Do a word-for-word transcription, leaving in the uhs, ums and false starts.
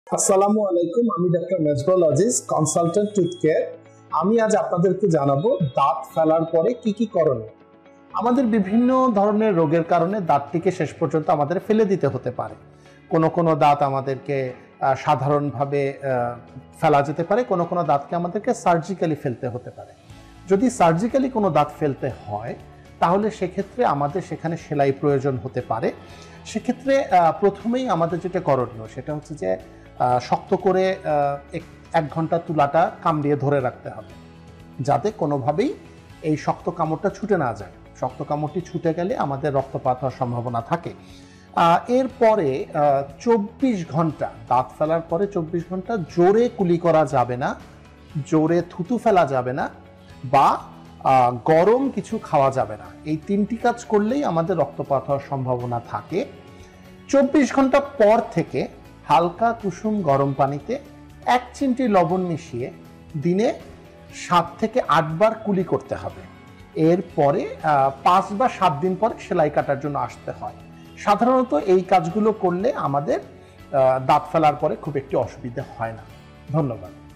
আসসালামু আলাইকুম, আমি ডাক্তার Mezbahul Aziz, consultant tooth care. আমি আজ আপনাদেরকে জানাবো দাঁত ফেলার পরে কি কি করণীয়। আমাদের বিভিন্ন ধরনের রোগের কারণে দাঁতটিকে শেষ পর্যন্ত আমাদের ফেলে দিতে হতে পারে। কোনো কোনো দাঁত আমাদেরকে সাধারণভাবে ফেলা যেতে পারে, কোনো কোনো দাঁতকে আমাদেরকে সার্জিক্যালি ফেলতে হতে পারে। যদি সার্জিক্যালি কোনো দাঁত ফেলতে হয় তাহলে সেক্ষেত্রে আমাদের সেখানে সেলাই প্রয়োজন হতে পারে। সেক্ষেত্রে প্রথমেই আমাদের যেটা করণীয় সেটা হচ্ছে যে শক্ত করে এক ঘন্টা তুলাটা কামড়িয়ে ধরে রাখতে হবে, যাতে কোনোভাবেই এই শক্ত কামড়টা ছুটে না যায়। শক্ত কামড়টি ছুটে গেলে আমাদের রক্তপাত হওয়ার সম্ভাবনা থাকে। এরপরে চব্বিশ ঘন্টা দাঁত ফেলার পরে চব্বিশ ঘন্টা জোরে কুলি করা যাবে না, জোরে থুতু ফেলা যাবে না, বা গরম কিছু খাওয়া যাবে না। এই তিনটি কাজ করলেই আমাদের রক্তপাত হওয়ার সম্ভাবনা থাকে। চব্বিশ ঘন্টা পর থেকে হালকা কুসুম গরম পানিতে এক চিমটি লবণ মিশিয়ে দিনে সাত থেকে আটবার কুলি করতে হবে। এরপরে পাঁচ বা সাত দিন পরে সেলাই কাটার জন্য আসতে হয়। সাধারণত এই কাজগুলো করলে আমাদের দাঁত ফেলার পরে খুব একটি অসুবিধা হয় না। ধন্যবাদ।